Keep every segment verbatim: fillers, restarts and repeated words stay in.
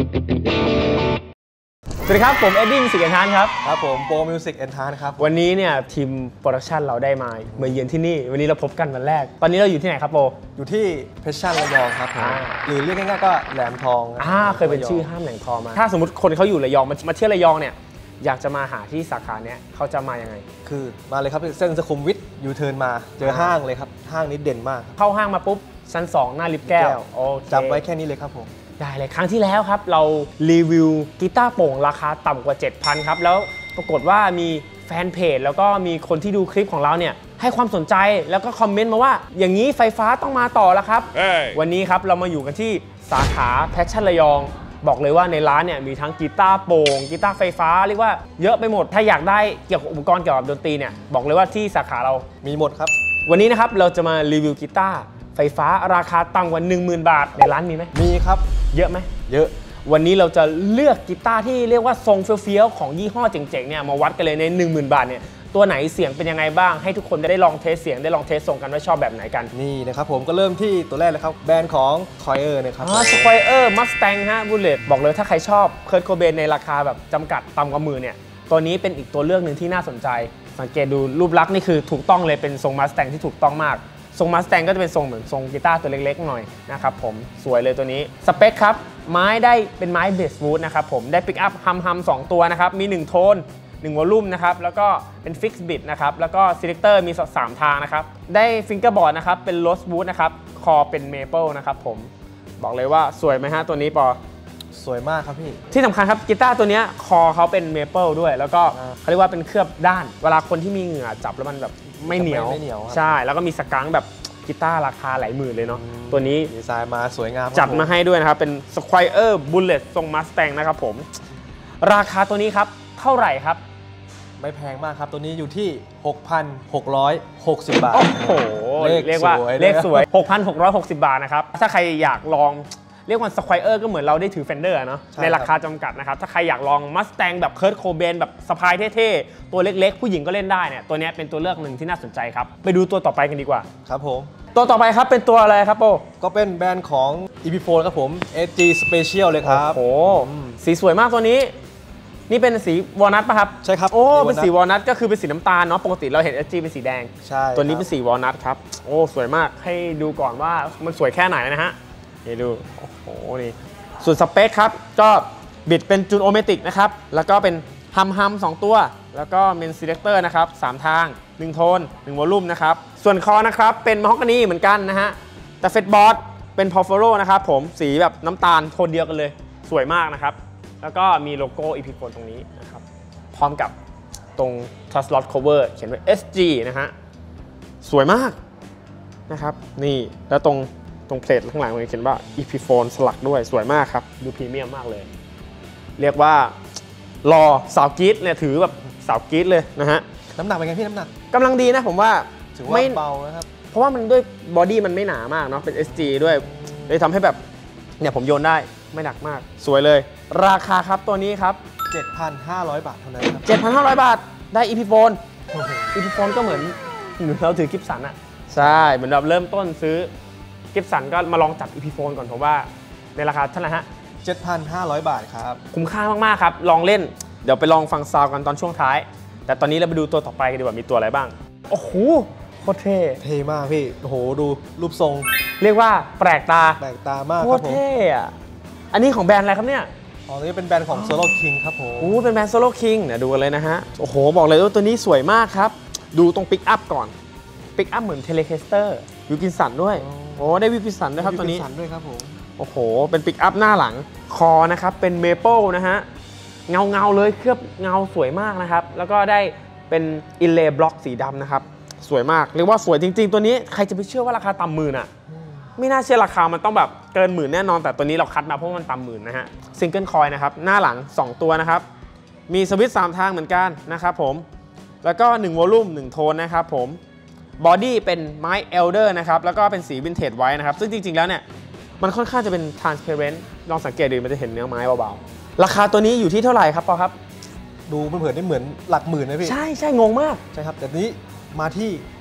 สวัสดีครับผมเอ็ดดี้มิวสิกแอนทานครับครับผมโปรมิวสิกแอนทานครับวันนี้เนี่ยทีมโปรดักชันเราได้มามาเยือนที่นี่วันนี้เราพบกันวันแรกตอนนี้เราอยู่ที่ไหนครับโปอยู่ที่เพชรชันระยองครับหรือเรียกง่ายๆก็แหลมทองอ่าเคยเป็นชื่อห้ามแหลมทองมาถ้าสมมติคนเขาอยู่ระยองมาเที่ยวระยองเนี่ยอยากจะมาหาที่สาขาเนี้ยเขาจะมายังไงคือมาเลยครับเส้นสุขุมวิทยูเทิร์นมาเจอห้างเลยครับห้างนี้เด่นมากเข้าห้างมาปุ๊บชั้นสองหน้าลิฟต์แก้วจำไว้แค่นี้เลยครับผมได้เลยครั้งที่แล้วครับเรารีวิวกีตาร์โปร่งราคาต่ำกว่า เจ็ดพัน ครับแล้วปรากฏว่ามีแฟนเพจแล้วก็มีคนที่ดูคลิปของเราเนี่ยให้ความสนใจแล้วก็คอมเมนต์มาว่าอย่างนี้ไฟฟ้าต้องมาต่อแล้วครับ hey. วันนี้ครับเรามาอยู่กันที่สาขาแพชชั่นระยองบอกเลยว่าในร้านเนี่ยมีทั้งกีตาร์โปร่งกีตาร์ไฟฟ้าเรียกว่าเยอะไปหมดถ้าอยากได้เกี่ยวกับอุปกรณ์เกี่ยวกับดนตรีเนี่ยบอกเลยว่าที่สาขาเรามีหมดครับวันนี้นะครับเราจะมารีวิวกีตาร์ไฟฟ้าราคาต่ำกว่า หนึ่งหมื่น บาทในร้านมีไหมมีครับเยอะไหมเยอะวันนี้เราจะเลือกกีตาร์ที่เรียกว่าทรงเฟี้ยวๆของยี่ห้อเจ๋งๆเนี่ยมาวัดกันเลยใน หนึ่งหมื่น บาทเนี่ยตัวไหนเสียงเป็นยังไงบ้างให้ทุกคนได้ลองเทสเสียงได้ลองเทสทรงกันว่าชอบแบบไหนกันนี่นะครับผมก็เริ่มที่ตัวแรกเลยครับแบรนด์ของ Squier นะครับอ๋อ Squier Mustang ฮะ Bullet บอกเลยถ้าใครชอบเคิร์ทโคเบนในราคาแบบจำกัดต่ำกว่าหมื่นเนี่ยตัวนี้เป็นอีกตัวเลือกหนึ่งที่น่าสนใจสังเกตดูรูปลักษณ์นี่คือถูกต้องเลยเป็นทรง Mustang ที่ถูกต้องมากทรง Mustang ก็จะเป็นทรงเหมือนทรงกีตาร์ตัวเล็กๆหน่อยนะครับผมสวยเลยตัวนี้สเปคครับไม้ได้เป็นไม้เบสวูดนะครับผมได้ปิกอัพฮัมฮัมสองตัวนะครับมีหนึ่งโทนหนึ่งวอลลุ่มนะครับแล้วก็เป็นฟิกซ์บิทนะครับแล้วก็ซีเลคเตอร์มีสามทางนะครับได้ฟิงเกอร์บอร์ดนะครับเป็นโรสวูดนะครับคอเป็นเมเปิลนะครับผมบอกเลยว่าสวยไหมฮะตัวนี้ปอสวยมากครับพี่ที่สำคัญครับกีตาร์ตัวนี้คอเขาเป็นเมเปิลด้วยแล้วก็เขาเรียกว่าเป็นเคลือบด้านเวลาคนที่มีเหงื่อจับแล้วมันแบบไม่เหนียวใช่แล้วก็มีสกังแบบกีตาร์ราคาหลายหมื่นเลยเนาะตัวนี้ดีไซน์มาสวยงามจัดมาให้ด้วยนะครับเป็น Squier Bullet ทรง Mustang นะครับผมราคาตัวนี้ครับเท่าไหร่ครับไม่แพงมากครับตัวนี้อยู่ที่ หกพันหกร้อยหกสิบ บาทโอ้โหเรียกว่าเลขสวย หกพันหกร้อยหกสิบ บาทนะครับถ้าใครอยากลองเรียกว่า Squier ก็เหมือนเราได้ถือ Fender เนาะในราคาจำกัดนะครับถ้าใครอยากลอง Mustang แบบ Kurt Cobain แบบสะพายเท่ๆตัวเล็กๆผู้หญิงก็เล่นได้เนี่ยตัวนี้เป็นตัวเลือกหนึ่งที่น่าสนใจครับไปดูตัวต่อไปกันดีกว่าครับผมตัวต่อไปครับเป็นตัวอะไรครับโปก็เป็นแบรนด์ของ อี พี โฟร์ ครับผม เอ จี Special เลยครับโอ้โหสีสวยมากตัวนี้นี่เป็นสีวอลนัทป่ะครับใช่ครับโอ้เป็นสีวอลนัทก็คือเป็นสีน้ำตาลเนาะปกติเราเห็น เอ จี เป็นสีแดงใช่ตัวนี้เป็นสีวอลนัทครับโอ้สวยมากให้ดูก่อนว่ามันสวยแค่ไหนนะฮะนี่ดูโอ้โหนี่ส่วนสเปคครับก็บิดเป็นจูนโอเมติกนะครับแล้วก็เป็นฮัมฮัมสองตัวแล้วก็เป็นซีเลคเตอร์นะครับสามทางหนึ่งโทนหนึ่งวอลลุ่มนะครับส่วนคอนะครับเป็นมะฮอกกานีเหมือนกันนะฮะแต่เฟตบอร์ดเป็นพอฟโรนะครับผมสีแบบน้ำตาลโทนเดียวกันเลยสวยมากนะครับแล้วก็มีโลโก้ อี พี โฟร์ ตรงนี้นะครับพร้อมกับตรง Trust Lot Cover เขียนไว้ เอส จี นะฮะสวยมากนะครับนี่แล้วตรงตรงเพลทข้างหลังมันเขียนว่า อี พี โฟร์ สลักด้วยสวยมากครับดูพรีเมียมมากเลยเรียกว่ารอสาวกรี๊ดเนี่ยถือแบบสาวกรี๊ดเลยนะฮะน้ำหนักเป็นไงพี่น้ำหนักกำลังดีนะผมว่าถือว่าเบานะครับเพราะว่ามันด้วยบอดี้มันไม่หนามากเนาะเป็น เอส จี ด้วยเลยทำให้แบบเนี่ยผมโยนได้ไม่หนักมากสวยเลยราคาครับตัวนี้ครับเจ็ดพันห้าร้อย บาทเท่านั้นครับเจ็ดพันห้าร้อย บาทได้ อี พี โฟร์ อี พี โฟร์ ก็เหมือนเหมือนเราถือกิฟสันอะใช่เหมือนแบบเริ่มต้นซื้อกิฟสันก็มาลองจับ อี พี โฟร์ ก่อนผมว่าในราคาเท่าไหร่ฮะเจ็ดพันห้าร้อย บาทครับคุ้มค่ามากๆครับลองเล่นเดี๋ยวไปลองฟังซาวด์กันตอนช่วงท้ายแต่ตอนนี้เราไปดูตัวต่อไปกันดีกว่ามีตัวอะไรบ้างโอ้โหโคตรเท่เท่มากพี่โอ้โหดูรูปทรงเรียกว่าแปลกตาแปลกตามากโคตรเท่อะอันนี้ของแบรนด์อะไรครับเนี่ยอ๋อนี่เป็นแบรนด์ของ Solo King ครับผมโอ้เป็นแบรนด์ Solo King เนี่ยดูกันเลยนะฮะโอ้โหบอกเลยว่าตัวนี้สวยมากครับดูตรงปิกอัพก่อนปิกอัพเหมือนเทเลเคสเตอร์วิวกินสันด้วยโอ้ได้วิวกินสันด้วยครับตัวนี้วิวกินสันด้วยครับผมโอ้โหเป็นปิกอัพหน้าหลังคอนะครับเป็นเมเปิลนะฮะเงาเงาเลยเคลือบเงาสวยมากนะครับแล้วก็ได้เป็นอินเลย์บล็อกสีดำนะครับสวยมากเรียกว่าสวยจริงๆตัวนี้ใครจะไปเชื่อว่าราคาต่ำหมื่นอ่ะไม่น่าเชื่อราคามันต้องแบบเกินหมื่นแน่นอนแต่ตัวนี้เราคัดมาเพราะมันต่ำหมื่นนะฮะซิงเกิลคอยนะครับหน้าหลังสองตัวนะครับมีสวิตช์สามทางเหมือนกันนะครับผมแล้วก็หนึ่งวอลลุ่มหนึ่งโทนนะครับผมบอดี้เป็นไม้เอลเดอร์นะครับแล้วก็เป็นสีวินเทจไว้นะครับซึ่งจริงๆแล้วเนี่ยมันค่อนข้างจะเป็น transparent ลองสังเกตดูมันจะเห็นเนื้อไม้เบาๆราคาตัวนี้อยู่ที่เท่าไหร่ครับปอครับดูเผินๆได้เหมือนหลักหมื่นนะพี่ใช่ใช่งงมากใช่ครับแต่นี้มาที่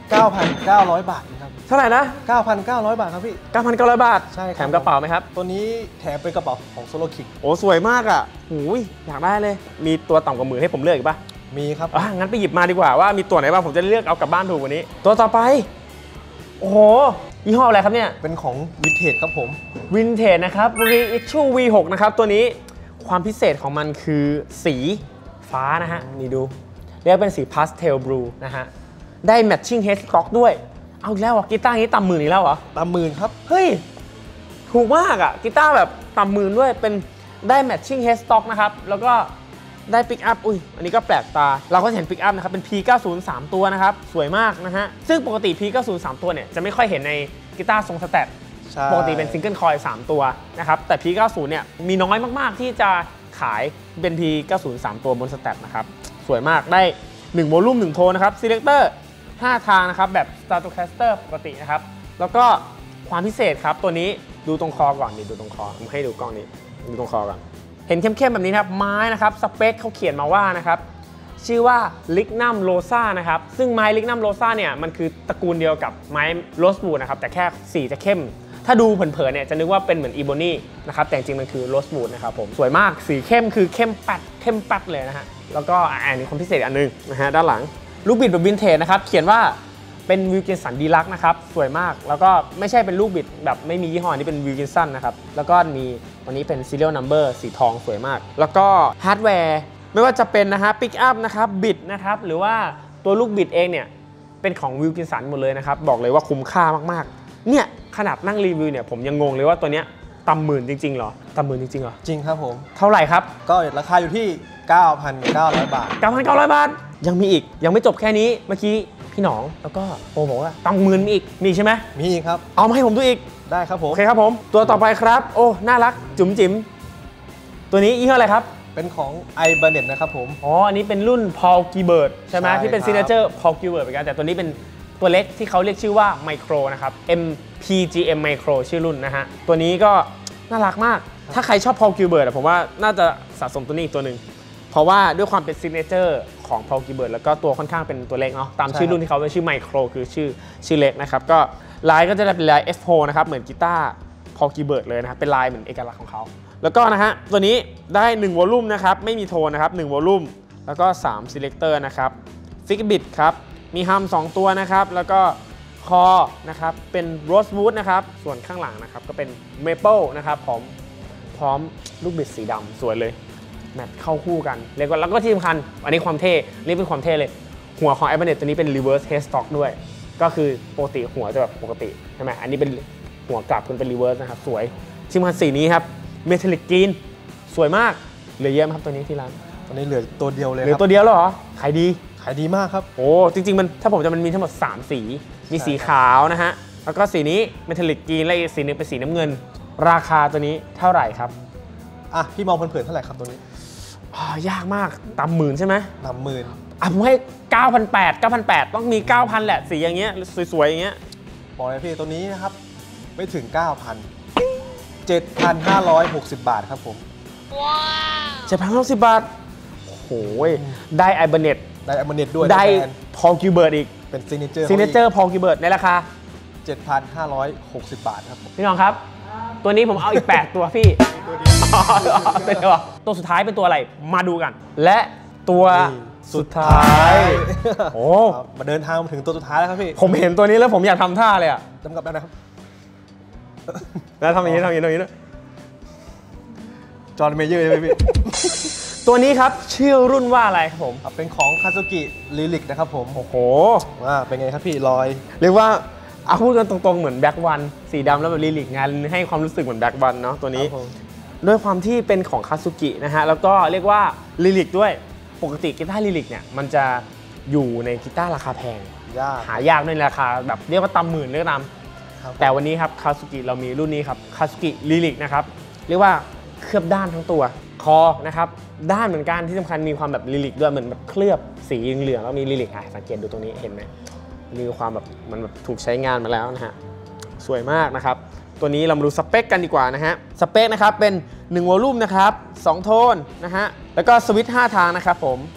เก้าพันเก้าร้อย บาทครับเท่าไหร่นะเก้าพันเก้าร้อย บาทครับพี่เก้าพันเก้าร้อย บาทใช่แถมกระเป๋าไหมครับตัวนี้แถมเป็นกระเป๋าของโซโลคิกโอ้สวยมากอ่ะหูยอยากได้เลยมีตัวต่ำกว่าหมื่นให้ผมเลือกอีกปะมีครับอ่ะงั้นไปหยิบมาดีกว่าว่ามีตัวไหนบ้างผมจะเลือกเอากลับบ้านถูกกว่านี้ตัวต่อไปโอ้โหยี่ห้ออะไรครับเนี่ยเป็นของวินเทจครับผมวินเทจนะครับ Reissue วี หก นะครับตัวนี้ความพิเศษของมันคือสีฟ้านะฮะนี่ดูเรียกเป็นสี Pastel Blue นะฮะได้ Matching Headstock ด้วยเอาอีกแล้วอ่ะกีตาร์นี้ต่ำหมื่นอีกแล้วเหรอต่ำหมื่นครับเฮ้ยถูกมากอ่ะกีตาร์แบบต่ำหมื่นด้วยเป็นได้ Matching Headstock นะครับแล้วก็ได้ปิกอัพอุ้ยอันนี้ก็แปลกตาเราก็เห็นปิกอัพนะครับเป็น พี เก้าสิบ สาม ตัวนะครับสวยมากนะฮะซึ่งปกติ พี เก้าสิบ สาม ตัวเนี่ยจะไม่ค่อยเห็นในกีตาร์ทรงสแตทปกติเป็นซิงเกิลคอยล์สามตัวนะครับแต่ พี เก้าสิบ เนี่ยมีน้อยมากๆที่จะขายเป็น พี เก้าสิบ สาม ตัวบนสแตทนะครับสวยมากได้หนึ่งโวลูมหนึ่งโทนนะครับซีเลคเตอร์ห้าทางนะครับแบบ Stratocaster ปกตินะครับแล้วก็ความพิเศษครับตัวนี้ดูตรงคอก่อนนี่ดูตรงคอผมให้ดูกล้องนี้ดูตรงคอก่อนเห็นเข้มๆแบบนี้นะครับไม้นะครับสเปคเขาเขียนมาว่านะครับชื่อว่า Lignum Rosa นะครับซึ่งไม้ Lignum Rosa เนี่ยมันคือตระกูลเดียวกับไม้ Rosewood นะครับแต่แค่สีจะเข้มถ้าดูเผินๆเนี่ยจะนึกว่าเป็นเหมือนอีโบนี่นะครับแต่จริงๆมันคือ Rosewood นะครับผมสวยมากสีเข้มคือเข้มปัดเข้มปัดเลยนะฮะแล้วก็อันนี้ความพิเศษอันนึงนะฮะด้านหลังลูกบิดแบบวินเทจนะครับเขียนว่าเป็นวิลกินสันดีลักซ์นะครับสวยมากแล้วก็ไม่ใช่เป็นลูกบิดแบบไม่มียี่ห้อนี้เป็นวิลกินสันนะครับแล้วก็มีวันนี้เป็น serial number สีทองสวยมากแล้วก็ฮาร์ดแวร์ไม่ว่าจะเป็นนะฮะปิกอัพนะครับบิดนะครับหรือว่าตัวลูกบิดเองเนี่ยเป็นของวิลกินสันหมดเลยนะครับบอกเลยว่าคุ้มค่ามากๆเนี่ยขนาดนั่งรีวิวเนี่ยผมยังงงเลยว่าตัวเนี้ยต่ำหมื่นจริงๆเหรอต่ำหมื่นจริงๆเหรอจริงครับผมเท่าไหร่ครับก็ราคาอยู่ที่ เก้าพันเก้าร้อย บาทเก้าพันเก้าร้อย บาทยังมีอีกยังไม่จบแค่นี้เมื่อกี้พี่หนองแล้วก็โอบอกว่าต่ำหมื่นมีอีกมีใช่ไหมมีอีกครับเอามาให้ผมดูอีกได้ครับผมโอเคครับผมตัวต่อไปครับโอ้น่ารักจุ๋มจิ๋มตัวนี้ยี่ห้ออะไรครับเป็นของ ไอ บาเน็ต นะครับผมอ๋ออันนี้เป็นรุ่น Paul Gilbert ใช่ไหมที่เป็น Signature Paul Gilbert เหมือนกันแต่ตัวนี้เป็นตัวเล็กที่เขาเรียกชื่อว่า Micro นะครับ เอ็ม พี จี เอ็ม Micro ชื่อรุ่นนะฮะตัวนี้ก็น่ารักมากถ้าใครชอบ Paul Gilbert ผมว่าน่าจะสะสมตัวนี้อีกตัวหนึ่งเพราะว่าด้วยความเป็น Signature ของ Paul Gilbert แล้วก็ตัวค่อนข้างเป็นตัวเล็กเนาะตามชื่อรุ่นที่เขาเป็นชื่อ Micro คือชื่อชื่อเล็กนะครับก็ลายก็จะเป็นลาย เอฟ โฟร์ นะครับเหมือนกีตาร์ Paul Gilbert เลยนะครับเป็นลายเหมือนเอกลักษณ์ของเขาแล้วก็นะฮะตัวนี้ได้หนึ่งวอลลุ่มนะครับไม่มีโทนนะครับหนึ่งวอลลุ่มแล้วก็สาม selector นะครับฟิกบิดครับมีฮัมสองตัวนะครับแล้วก็คอนะครับเป็น rosewood นะครับส่วนข้างหลังนะครับก็เป็น maple นะครับพร้อมพร้อมลูกบิดสีดำสวยเลยแมทเข้าคู่กันเรียกว่าแล้วก็ที่สำคัญอันนี้ความเท่นี่เป็นความเท่เลยหัวของ ไอ บาเน็ต ตัวนี้เป็น reverse headstock ด้วยก็คือปกติหัวจะแบบปกติใช่ไหมอันนี้เป็นหัวกลับคุณเป็น reverse นะครับสวยที่สำคัญสีนี้ครับเมทัลลิกกรีนสวยมากเหลือเยอะไหมครับตัวนี้ที่ร้านตอนนี้เหลือตัวเดียวเลยเหลือตัวเดียวแล้วเหรอขายดีขายดีมากครับโอ้จริงๆมันถ้าผมจะมันมีทั้งหมดสามสีมีสีขาวนะฮะแล้วก็สีนี้เมทัลลิกกรีนและอีกสีนึงเป็นสีน้ำเงินราคาตัวนี้เท่าไหร่ครับอ่ะพี่มองเผินๆเท่าไหร่ครับตัวนี้ยากมากต่ำหมื่นใช่ไหมต่ำหมื่นอ่ะผมให้ เก้าพันแปดร้อย เก้าพันแปดร้อย ต้องมี เก้าพัน แหละสีอย่างเงี้ยสวยๆอย่างเงี้ยบอกเลยพี่ตัวนี้นะครับไม่ถึง เก้าพัน เจ็ดพันห้าร้อยหกสิบ บาทครับผมว้าวเจ็ดพันห้าร้อยหกสิบ บาทโอ้โหได้ ไอ บาเน็ตได้ ไอ บาเน็ต ด้วยได้ Paul Gilbert อีกเป็น Signature Signature Paul Gilbert ในราคาเจ็ดพันห้าร้อยหกสิบ บาทครับพี่น้องครับตัวนี้ผมเอาอีกแปดตัวพี่ตัวเดียวตัวสุดท้ายเป็นตัวอะไรมาดูกันและตัวสุดท้ายโอ้มาเดินทางมาถึงตัวสุดท้ายแล้วครับพี่ผมเห็นตัวนี้แล้วผมอยากทำท่าเลยอ่ะจำกับได้นะครับแล้วทำอย่างนี้ทำอย่างนี้ทำอย่างนี้ด้วยจอห์นเมเยอร์ใช่ไหมพี่ตัวนี้ครับชื่อรุ่นว่าอะไรครับผมเป็นของคาซุกิลิลิกนะครับผมโอ้โหว่าเป็นไงครับพี่รอยเรียกว่าเอาพูดกันตรงๆเหมือนแบ็กวันสีดำแล้วแบบลิลิกงานให้ความรู้สึกเหมือนแบ็กวันเนาะตัวนี้ด้วยความที่เป็นของคาซุกินะฮะแล้วก็เรียกว่าลิลิกด้วยปกติกีตาร์ลิลิกเนี่ยมันจะอยู่ในกีตาร์ราคาแพงหายากในราคาแบบเรียกว่าตำหมื่นเรียกตามแต่วันนี้ครับคาซุกิเรามีรุ่นนี้ครับคาซุกิลิลิกนะครับเรียกว่าเคลือบด้านทั้งตัวคอนะครับด้านเหมือนกันที่สำคัญมีความแบบลิลิกด้วยเหมือนแบบเคลือบสีเหลืองแล้วมีลิลิกอ่ะสังเกตดูตรงนี้เห็นไหมมีความแบบมันแบบถูกใช้งานมาแล้วนะฮะสวยมากนะครับตัวนี้เรามาดูสเปคกันดีกว่านะฮะสเปคนะครับเป็นหนึ่งวอลลุ่มนะครับสองโทนนะฮะแล้วก็สวิตช์ห้าทางนะครับผม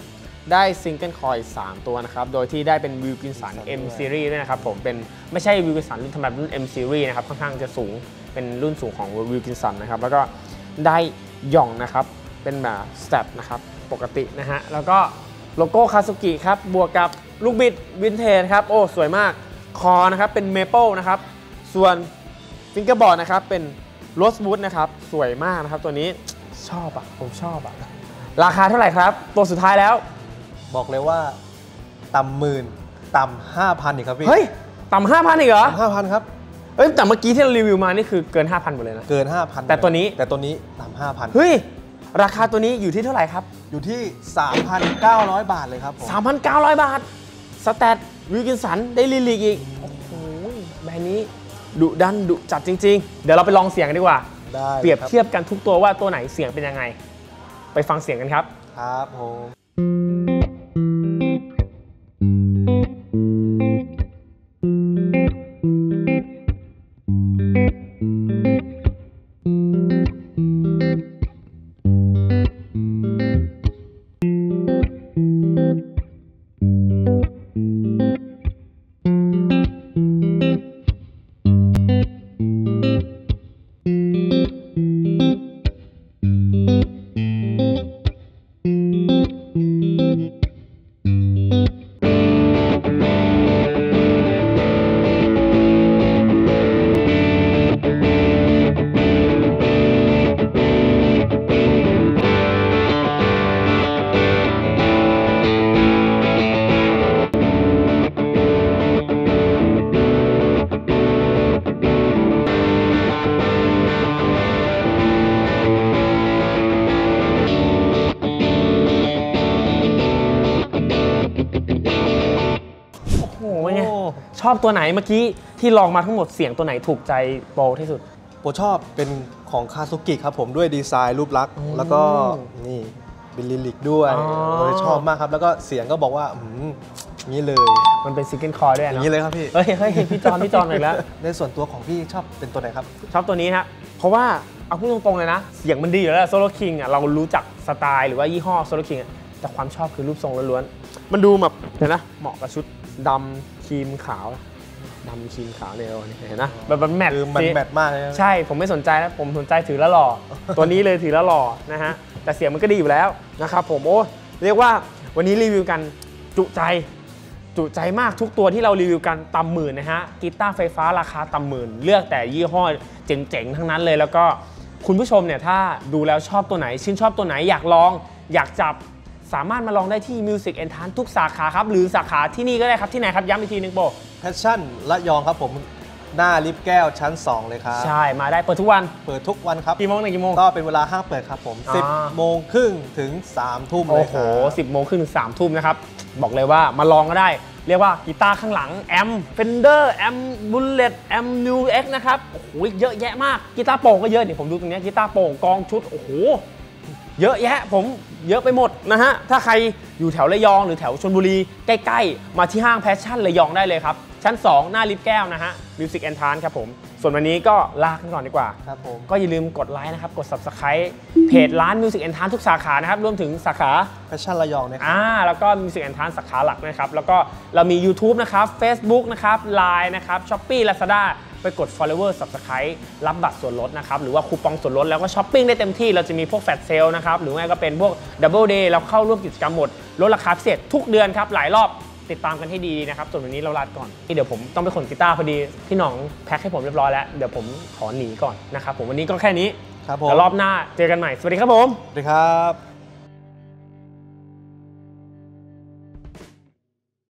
ได้ซิงเกิลคอยสามตัวนะครับโดยที่ได้เป็นวิลกินสัน M Series ด้วยนะครับผมเป็นไม่ใช่วิลกินสันรุ่นธรรมดารุ่น M Series นะครับค่อนข้างจะสูงเป็นรุ่นสูงของวิลกินสันนะครับแล้วก็ได้หย่องนะครับเป็นแบบสเต็ปนะครับปกตินะฮะแล้วก็โลโก้คาซุกิครับบวกกับลูกบิดวินเทจครับโอ้สวยมากคอนะครับเป็นเมเปิลนะครับส่วนฟิงเกอร์บอร์ดนะครับเป็นโรสวูดนะครับสวยมากนะครับตัวนี้ชอบอ่ะผมชอบอ่ะราคาเท่าไหร่ครับตัวสุดท้ายแล้วบอกเลยว่าต่ำหมื่นต่ำห้าพันอีกครับพี่เฮ้ยต่ำห้าพันอีกเหรอห้าพันครับเอ้ยแต่เมื่อกี้ที่เรารีวิวมานี่คือเกิน ห้าพัน หมดเลยนะเกิน ห้าพันแต่ตัวนี้แต่ตัวนี้ต่ำห้าพันเฮ้ยราคาตัวนี้อยู่ที่เท่าไหร่ครับอยู่ที่ สามพันเก้าร้อย บาทเลยครับผมสามพันเก้าร้อย บาทสแตทวิลกินสันได้ลิลิกอีกโอ้โหแบรนด์นี้ดุดันดุจัดจริงๆเดี๋ยวเราไปลองเสียงกันดีกว่าได้เปรียบเทียบกันทุกตัวว่าตัวไหนเสียงเป็นยังไงไปฟังเสียงกันครับครับผมชอบตัวไหนเมื่อกี้ที่ลองมาทั้งหมดเสียงตัวไหนถูกใจโปรที่สุดโปรชอบเป็นของคาซุกิครับผมด้วยดีไซน์รูปลักษณ์แล้วก็นี่เป็นลิลิกด้วยโปรชอบมากครับแล้วก็เสียงก็บอกว่าอืมนี้เลยมันเป็นซิงเกิลคอร์ด้วยนะอย่างนี้เลยครับพี่เฮ้ยเฮ้ยพี่จอนพี่จอนเลยแล้วในส่วนตัวของพี่ชอบเป็นตัวไหนครับชอบตัวนี้ฮะเพราะว่าเอาพูดตรงๆเลยนะเสียงมันดีอยู่แล้วโซโลคิงอ่ะเรารู้จักสไตล์หรือว่ายี่ห้อโซโลคิงแต่ความชอบคือรูปทรงล้วนๆมันดูแบบเห็นนะเหมาะกับชุดดำครีมขาวดำครีมขาวเนี่ยเห็นนะแบบมันแมทมันแมทมากเลยใช่ผมไม่สนใจแล้วผมสนใจถือแล้วหล่อตัวนี้เลยถือแล้วหล่อนะฮะแต่เสียงมันก็ดีอยู่แล้วนะครับผมโอ้เรียกว่าวันนี้รีวิวกันจุใจจุใจมากทุกตัวที่เรารีวิวกันต่ำหมื่นนะฮะกีตาร์ไฟฟ้าราคาต่ำหมื่นเลือกแต่ยี่ห้อเจ๋งๆทั้งนั้นเลยแล้วก็คุณผู้ชมเนี่ยถ้าดูแล้วชอบตัวไหนชื่นชอบตัวไหนอยากลองอยากจับสามารถมาลองได้ที่ Music Entrance ทุกสาขาครับหรือสาขาที่นี่ก็ได้ครับที่ไหนครับย้ำอีกทีนึงโบ Passion ระยองครับผมหน้าลิฟต์แก้วชั้นสองเลยครับใช่มาได้เปิดทุกวันเปิดทุกวันครับกี่โมงถึงกี่โมงก็เป็นเวลาห้างเปิดครับผมสิบโมงครึ่งถึงสามทุ่มเลยครับโอ้โหสิบโมงครึ่งถึงสามทุ่มนะครับบอกเลยว่ามาลองก็ได้เรียกว่ากีตาร์ข้างหลังแอมเฟนเดอร์แอมบุลเลตแอมนิวเอ็กนะครับโอ้โหเยอะแยะมากกีตาร์โป่งก็เยอะเดี๋ยวผมดูตรงนี้กีตาร์โป่งกองชุดโอ้โหเยอะแยะผมเยอะไปหมดนะฮะถ้าใครอยู่แถวระยองหรือแถวชลบุรีใกล้ๆมาที่ห้างแพชชั่นระยองได้เลยครับชั้นสองหน้าลิฟต์แก้วนะฮะ Music Entrance ครับผมส่วนวันนี้ก็ลากันก่อนดีกว่าครับผมก็อย่าลืมกดไลค์นะครับกด Subscribe เพจร้าน Music Entrance ทุกสาขานะครับรวมถึงสาขา Passion ระยองนะครับอ่าแล้วก็ Music Entrance สาขาหลักนะครับแล้วก็เรามี YouTube นะครับ Facebook นะครับ ไลน์ นะครับ Shopee Lazada ไปกด follower Subscribe รับบัตรส่วนลดนะครับหรือว่าคูปองส่วนลดแล้วก็ช้อปปิ้งได้เต็มที่เราจะมีพวกแฟลชเซลนะครับหรือไม่ก็เป็นพวก Double Day เราเข้าร่วมกิจกรรมหมดลดราคาพิเศษทุกเดือนครับหลายรอบติดตามกันให้ดีนะครับส่วนวันนี้เราลาก่อนเดี๋ยวผมต้องไปขนกีตาร์พอดีพี่หน่องแพ็คให้ผมเรียบร้อยแล้วเดี๋ยวผมขอหนีก่อนนะครับผมวันนี้ก็แค่นี้ครับผมแล้วรอบหน้าเจอกันใหม่สวัสดีครับผมสวัสดีครับ